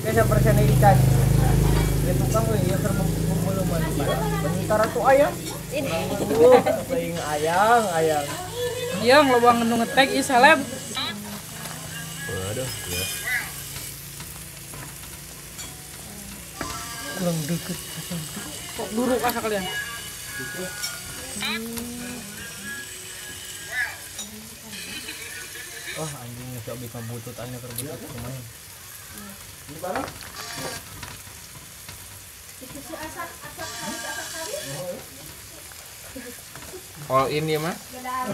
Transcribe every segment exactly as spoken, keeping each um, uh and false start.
Kaya persen ikan. Ya tukang we ya keur bumuluman. Bentar atuh ayam. Ini. Teuing ayang, ayang. Iya ngelobang nu ngetek ieu seleb. Waduh, ya. Kurang deket. Kok buruk asa kalian? Wah anjing geus abi ka butut anya keur butut kumaha. Ini barang. All in ya mah.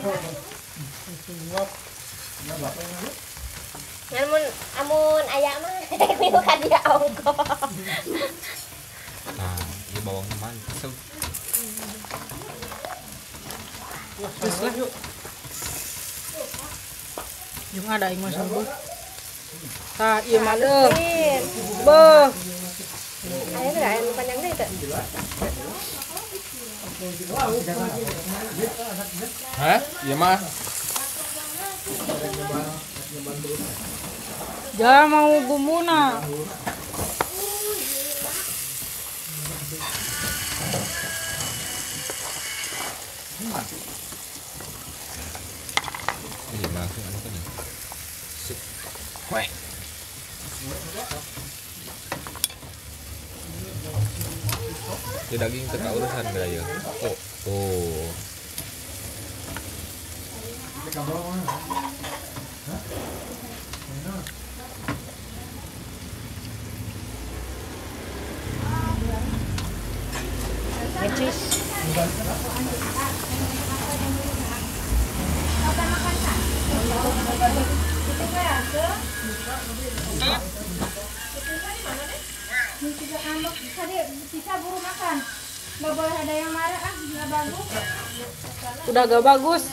Namun amun aya mah milu ka dia ongko. Nah, ini bawang mantap. Terus lah. Yung ada aing mah sembuh. Tah ieu mah deuh. Beuh. Aya teh aya nu panjang deui teh. Hah? Iya mah. Jangan mau bumbuna. Ini langsung anu kan. Sip. Weh. Di daging teka urusan gaya. Oh, oh. Bisa buru makan. Nggak boleh ada yang marah ah, nggak bagus. Udah gak bagus.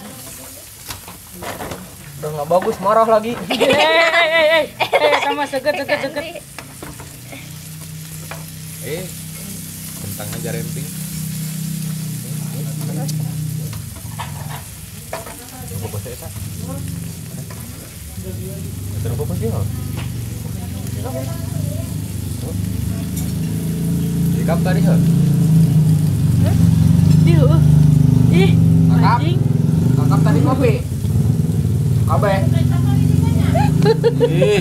Udah enggak bagus marah lagi. Eh eh eh eh eh sama seket seket seket. Eh, kentang aja remping. Apa bahasa eta? Eta apa sih? Sikap tadi heuh. Diu. Ih, Kakap. anjing. Kakap tadi kopi. Kabeh. Ih,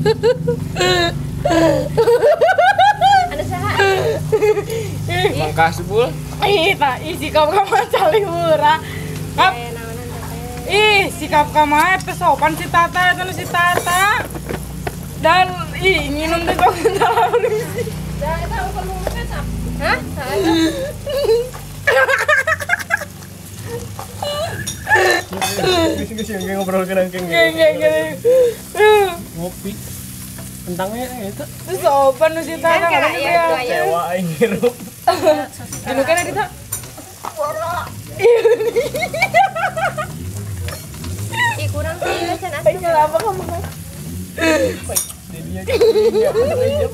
Anu saha? mangkas bul. Ih, tak ih sikap ka mah calihura. Kap. Aya naonan teh. Ih, sikap ka mah teh sopan si Tata eta nu si Tata. Dan ih nginum teh kok kental berisi. Da eta ukur mungkin sap. Hah? Saha? Geus-geus yang ngobrol kenang keng. Geng geng geng. Ngopi. Kentangnya eta. Terus sopan nu si Tata. Kan ya Ya. Sewa aing hirup. Dulu kan Adita. Ih kurang sih ieu cenah. Aing kenapa kamu kan? Jadi dia dia ngejep.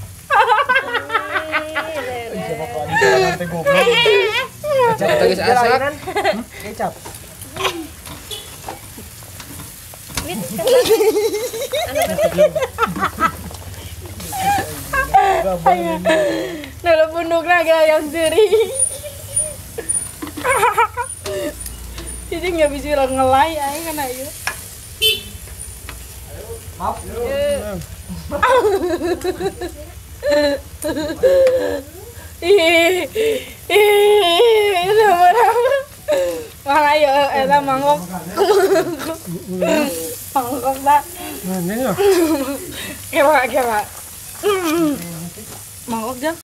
Siapa kok di jalan teh goblok. Kecap eta geus asak. Kecap. Wit kan. Nala pundukna ge yang seri. Jadi nggak bisa ngelai aing kana ieu. Maaf. Ih, ih, sama-sama. Mang ayo eta mangkok. Mangkok tak. Mana ya? Kira kira. Mangkok jam.